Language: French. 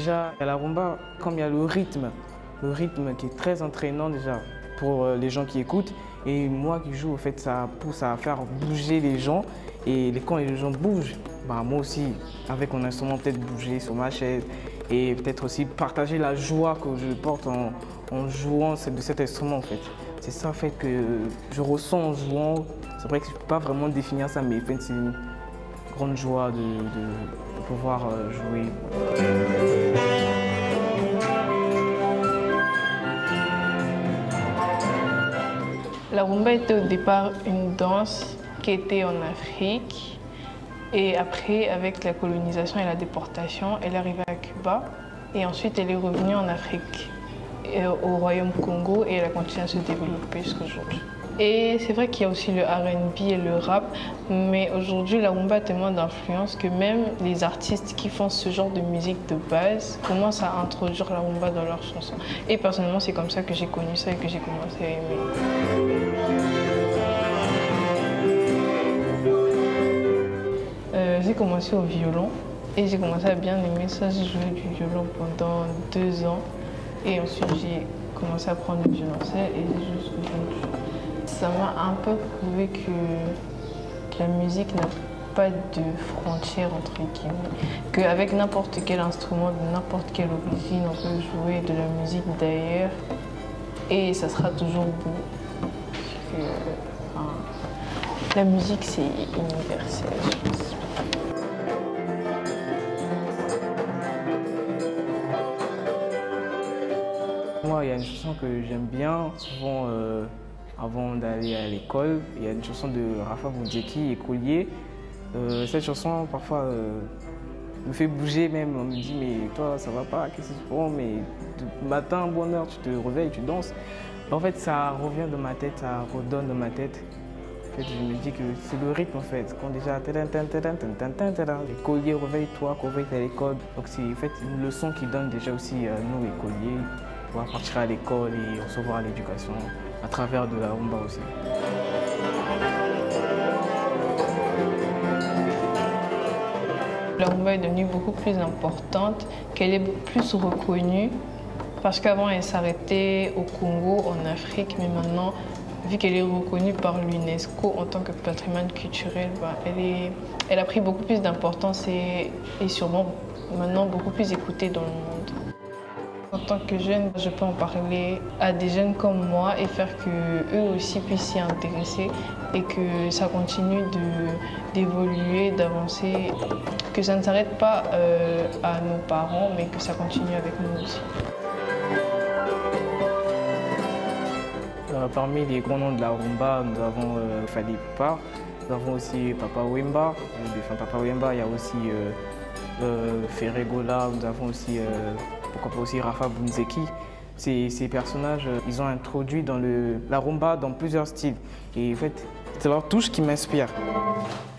Déjà, à la rumba, comme il y a le rythme qui est très entraînant déjà pour les gens qui écoutent. Et moi qui joue, en fait, ça pousse à faire bouger les gens. Et quand les gens bougent, bah, moi aussi, avec mon instrument, peut-être bouger sur ma chaise et peut-être aussi partager la joie que je porte en jouant de cet instrument en fait. C'est ça en fait que je ressens en jouant. C'est vrai que je ne peux pas vraiment définir ça, mais en fait, c'est une grande joie de pouvoir jouer. La rumba était au départ une danse qui était en Afrique et après, avec la colonisation et la déportation, elle est arrivée à Cuba et ensuite elle est revenue en Afrique, au Royaume Congo et elle a continué à se développer jusqu'à aujourd'hui. Et c'est vrai qu'il y a aussi le R&B et le rap, mais aujourd'hui la rumba a tellement d'influence que même les artistes qui font ce genre de musique de base commencent à introduire la rumba dans leurs chansons. Et personnellement, c'est comme ça que j'ai connu ça et que j'ai commencé à aimer. J'ai commencé au violon et j'ai commencé à bien aimer ça. J'ai joué du violon pendant 2 ans et ensuite j'ai commencé à prendre le violoncelle et j'ai joué jusqu'aujourd'hui. Ça m'a un peu prouvé que la musique n'a pas de frontières entre guillemets, qu'avec n'importe quel instrument, de n'importe quelle origine, on peut jouer de la musique d'ailleurs et ça sera toujours beau. La musique c'est universel, je pense. Moi, il y a une chanson que j'aime bien, souvent avant d'aller à l'école. Il y a une chanson de Rafa Boundzeki, Écolier. Cette chanson, parfois, me fait bouger même. On me dit, mais toi, ça va pas, qu'est-ce que tu prends? Mais matin, bonne heure, tu te réveilles, tu danses. En fait, ça revient dans ma tête, ça redonne dans ma tête. En fait, je me dis que c'est le rythme, en fait. Quand déjà, écolier, réveille-toi, réveille à l'école. Donc, c'est en fait une leçon qui donne déjà aussi à nous, écoliers, pour partir à l'école et recevoir l'éducation à travers de la rumba aussi. La rumba est devenue beaucoup plus importante, qu'elle est plus reconnue, parce qu'avant elle s'arrêtait au Congo, en Afrique, mais maintenant, vu qu'elle est reconnue par l'UNESCO en tant que patrimoine culturel, elle a pris beaucoup plus d'importance et sûrement maintenant beaucoup plus écoutée dans le monde. En tant que jeune, je peux en parler à des jeunes comme moi et faire qu'eux aussi puissent s'y intéresser et que ça continue d'évoluer, d'avancer, que ça ne s'arrête pas à nos parents, mais que ça continue avec nous aussi. Parmi les grands noms de la rumba, nous avons Fally Ipupa, nous avons aussi Papa Wemba, le défunt Papa Wemba, il y a aussi Ferregola, nous avons aussi pourquoi pas aussi Rafa Boundzeki. Ces personnages, ils ont introduit dans la rumba dans plusieurs styles. Et en fait, c'est leur touche qui m'inspire.